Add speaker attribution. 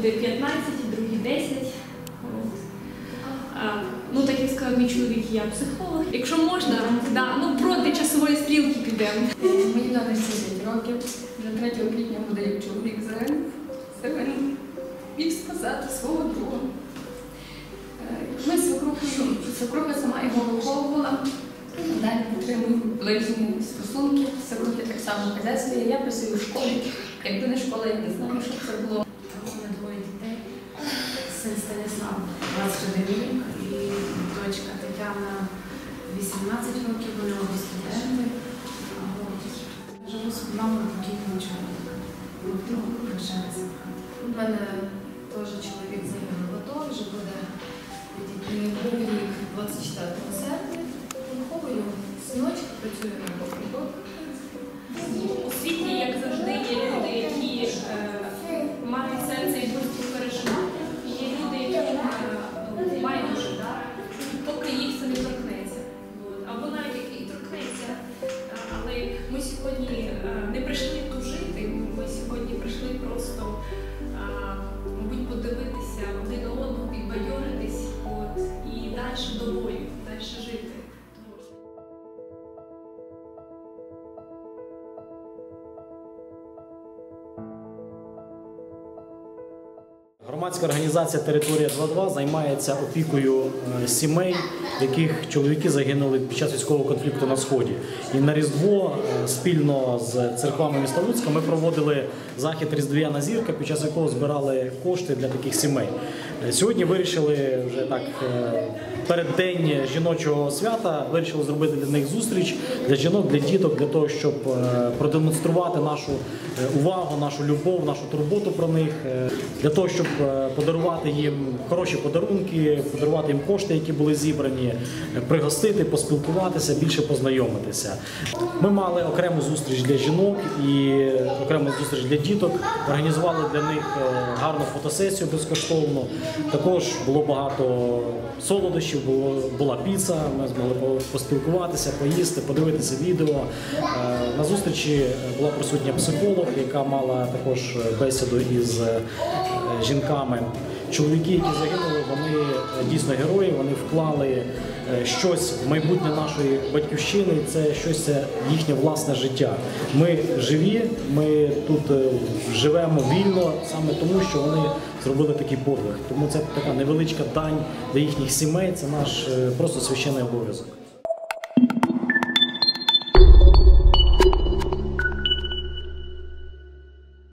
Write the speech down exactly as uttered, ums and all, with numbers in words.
Speaker 1: буде п'ятнадцять, другий десять. Ну, так як сказав мій чоловік, я психолог. Якщо можна, да, ну проти часової стрілки підемо.
Speaker 2: Мені донечці дев'ять років, вже третього квітня буде як чоловік загинув. Загинув. Міг сказати свого друга. Ми з свекрухою, свекруха сама його виховувала. Далі підтримую ближні стосунки. Свекрухи так само хазяйствує. Я працюю в школі. Якби не школа, я не знаю, що це було.
Speaker 3: У мене двоє дітей. Син Станіслав двадцять один рік і дочка Тетяна вісімнадцять років, вони обі студенти. Живу з мамою покійного чоловіка. Ну, лишається. У мене теж чоловік загинув в АТО, вже буде був рік двадцять четвертого серпня. Виховую синочка, працюю на боку.
Speaker 1: У світі, як завжди, є люди, які е, мають серце і будуть переживати. І є люди, які е, мають дуже дар, поки їх це не торкнеться. Або навіть як і торкнеться. Але ми сьогодні е, не прийшли тужити, ми сьогодні прийшли просто, е, мабуть, подивитися один на одного, підбадьоритись от, і далі до бою, далі жити.
Speaker 4: Громадська організація «Територія два два» займається опікою сімей, в яких чоловіки загинули під час військового конфлікту на Сході. І на Різдво спільно з церквами міста Луцька ми проводили захід «Різдвяна зірка», під час якого збирали кошти для таких сімей. Сьогодні вирішили вже так, переддень жіночого свята, вирішили зробити для них зустріч, для жінок, для діток, для того, щоб продемонструвати нашу увагу, нашу любов, нашу турботу про них, для того, щоб подарувати їм хороші подарунки, подарувати їм кошти, які були зібрані, пригостити, поспілкуватися, більше познайомитися. Ми мали окрему зустріч для жінок і окрему зустріч для діток, організували для них гарну фотосесію безкоштовну. Також було багато солодощів, була піца, ми змогли поспілкуватися, поїсти, подивитися відео. На зустрічі була присутня психолог, яка мала також бесіду із жінками. Чоловіки, які загинули, вони дійсно герої, вони вклали щось в майбутнє нашої батьківщини, це щось їхнє власне життя. Ми живі, ми тут живемо вільно саме тому, що вони зробили такий подвиг. Тому це така невеличка дань для їхніх сімей, це наш просто священний обов'язок.